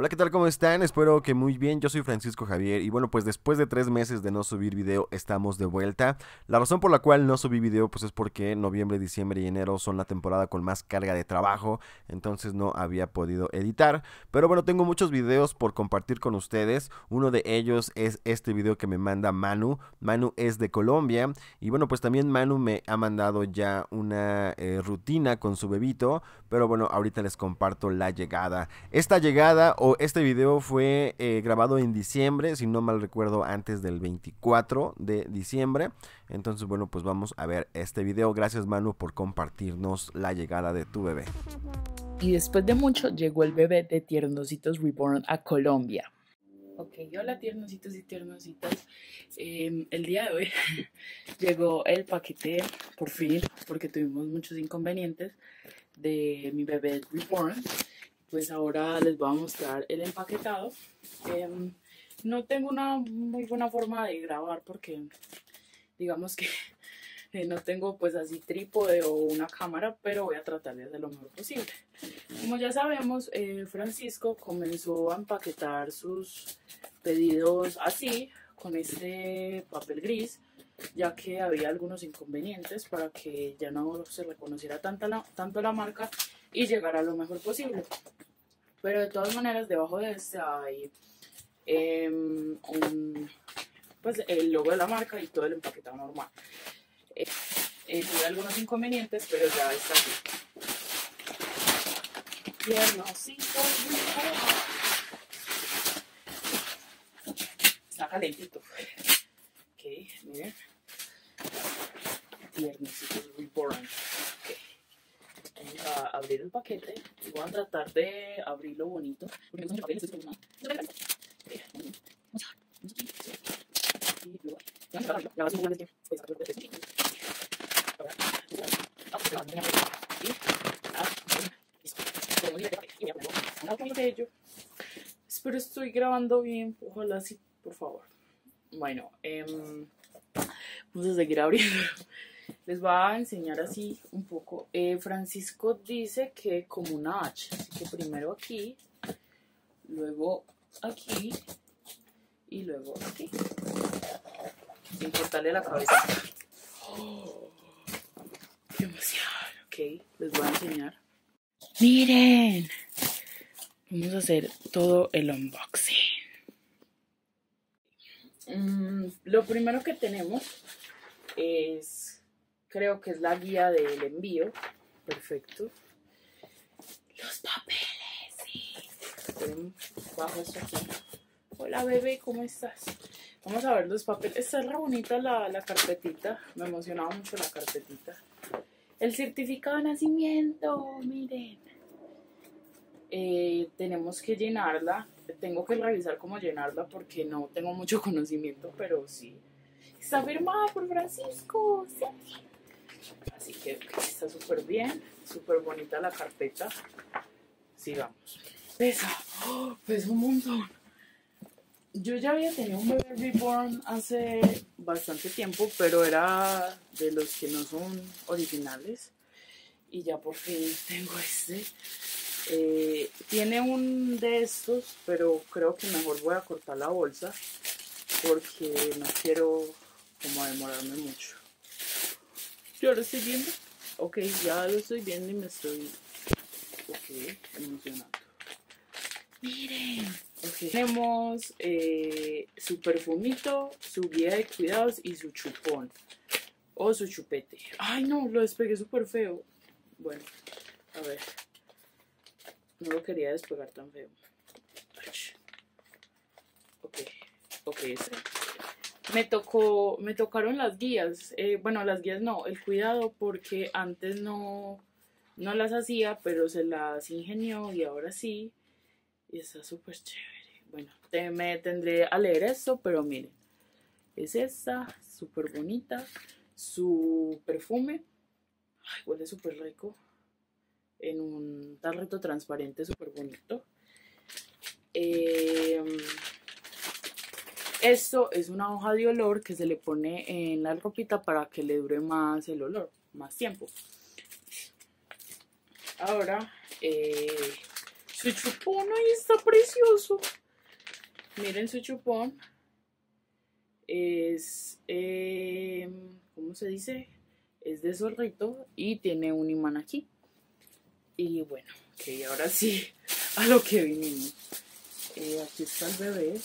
Hola, ¿qué tal? ¿Cómo están? Espero que muy bien. Yo soy Francisco Javier y bueno, pues después de 3 meses de no subir video, estamos de vuelta. La razón por la cual no subí video pues es porque noviembre, diciembre y enero son la temporada con más carga de trabajo, entonces no había podido editar. Pero bueno, tengo muchos videos por compartir con ustedes. Uno de ellos es este video que me manda Manu. Manu es de Colombia y bueno, pues también Manu me ha mandado ya una rutina con su bebito, pero bueno, ahorita les comparto la llegada. Esta llegada o este video fue grabado en diciembre, si no mal recuerdo, antes del 24 de diciembre. Entonces, bueno, pues vamos a ver este video. Gracias, Manu, por compartirnos la llegada de tu bebé. Y después de mucho llegó el bebé de Tiernositos Reborn a Colombia. Ok, hola tiernositos y tiernositas. El día de hoy llegó el paquete, por fin, porque tuvimos muchos inconvenientes de mi bebé Reborn. Pues ahora les voy a mostrar el empaquetado. No tengo una muy buena forma de grabar porque digamos que no tengo pues así trípode o una cámara, pero voy a tratar de hacer lo mejor posible. Como ya sabemos, Francisco comenzó a empaquetar sus pedidos así, con este papel gris, ya que había algunos inconvenientes para que ya no se reconociera tanto la marca y llegara lo mejor posible. Pero de todas maneras, debajo de este hay pues el logo de la marca y todo el empaquetado normal. Tuve algunos inconvenientes, pero ya está aquí. Tiernocito, está calentito. Ok, miren. Tiernocito Reborn. Okay. Vamos a abrir el paquete y voy a tratar de abrirlo bonito. Porque no papeles, esto es una. Vamos a espero estoy grabando bien, ojalá sí, por favor. Bueno, vamos a seguir abriendo. Les voy a enseñar así un poco. Francisco dice que como una H, así que primero aquí, luego aquí y luego aquí, sin cortarle la cabeza. Oh, qué emoción. Ok, les voy a enseñar. Miren, vamos a hacer todo el unboxing. Lo primero que tenemos es, creo que es la guía del envío. Perfecto. Los papeles, sí. Bajo esto aquí. Hola bebé, ¿cómo estás? Vamos a ver los papeles. Está re bonita la carpetita. Me emocionaba mucho la carpetita. El certificado de nacimiento, miren. Tenemos que llenarla. Tengo que revisar cómo llenarla porque no tengo mucho conocimiento, pero sí. Está firmada por Francisco, sí. Así que está súper bien, súper bonita la carpeta. Sigamos. Pesa, pesa un montón. Yo ya había tenido un bebé reborn hace bastante tiempo, pero era de los que no son originales. Y ya por fin tengo este. Tiene un de estos, pero creo que mejor voy a cortar la bolsa porque no quiero como demorarme mucho. ¿Ya lo estoy viendo? Ok, ya lo estoy viendo y me estoy emocionando. Miren, okay. Tenemos su perfumito, su guía de cuidados y su chupón o su chupete. Ay no, lo despegué súper feo. Bueno, a ver. No lo quería despegar tan feo. Ok, este. Me tocaron las guías. Bueno, las guías no, el cuidado, porque antes no las hacía, pero se las ingenió y ahora sí. Y está súper chévere. Bueno, me tendré a leer esto, pero miren. Es esta, súper bonita. Su perfume. Ay, huele súper rico. En un tarrito transparente súper bonito. Esto es una hoja de olor que se le pone en la ropita para que le dure más el olor, más tiempo. Ahora, Su chupón ahí está precioso. Miren su chupón. Es, ¿cómo se dice? Es de zorrito y tiene un imán aquí. Y bueno, ok, ahora sí, a lo que vinimos. Aquí está el bebé.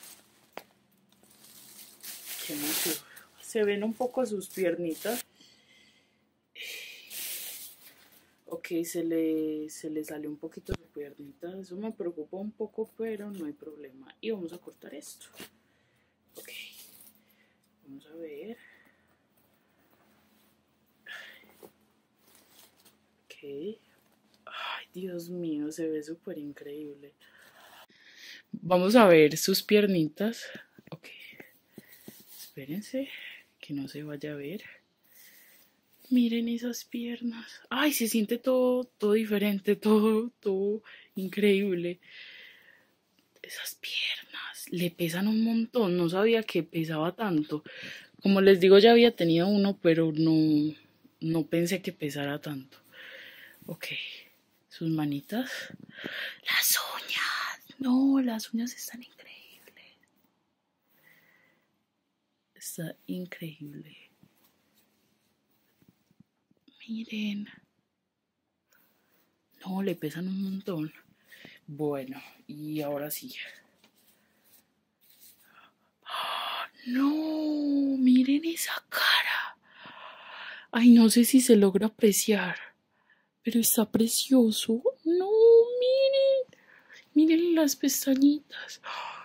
Qué mucho. Se ven un poco sus piernitas. Ok, se le sale un poquito de piernita. Eso me preocupa un poco, pero no hay problema. Y vamos a cortar esto. Ok. Vamos a ver. Ok. Ay, Dios mío, se ve súper increíble. Vamos a ver sus piernitas. Ok. Espérense, que no se vaya a ver. Miren esas piernas. Ay, se siente todo diferente, todo increíble. Esas piernas le pesan un montón. No sabía que pesaba tanto. Como les digo, ya había tenido uno, pero no pensé que pesara tanto. Ok, sus manitas. Las uñas. No, las uñas están increíbles. Está increíble. Miren. No, le pesan un montón. Bueno, y ahora sí. No, miren esa cara. Ay, no sé si se logra apreciar, pero está precioso. No, miren las pestañitas.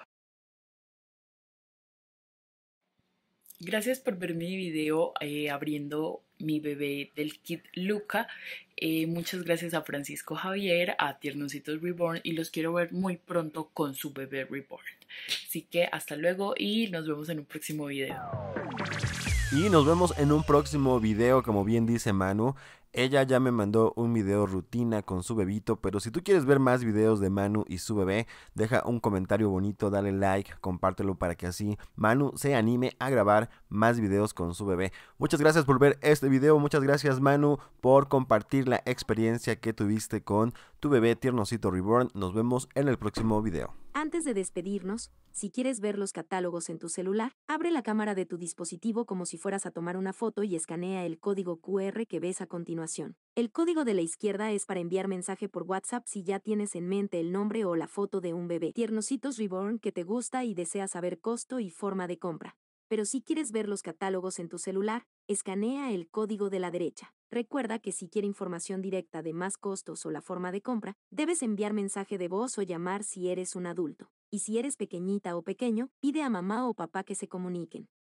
Gracias por ver mi video abriendo mi bebé del kit Luca. Muchas gracias a Francisco Javier, a Tiernositos Reborn y los quiero ver muy pronto con su bebé Reborn. Así que hasta luego y nos vemos en un próximo video. Y nos vemos en un próximo video, como bien dice Manu. Ella ya me mandó un video rutina con su bebito, pero si tú quieres ver más videos de Manu y su bebé, deja un comentario bonito, dale like, compártelo para que así Manu se anime a grabar más videos con su bebé. Muchas gracias por ver este video, muchas gracias Manu por compartir la experiencia que tuviste con tu bebé Tiernosito Reborn. Nos vemos en el próximo video. Antes de despedirnos, si quieres ver los catálogos en tu celular, abre la cámara de tu dispositivo como si fueras a tomar una foto y escanea el código QR que ves a continuación. El código de la izquierda es para enviar mensaje por WhatsApp si ya tienes en mente el nombre o la foto de un bebé Tiernositos Reborn que te gusta y deseas saber costo y forma de compra. Pero si quieres ver los catálogos en tu celular, escanea el código de la derecha. Recuerda que si quiere información directa de más costos o la forma de compra, debes enviar mensaje de voz o llamar si eres un adulto. Y si eres pequeñita o pequeño, pide a mamá o papá que se comuniquen.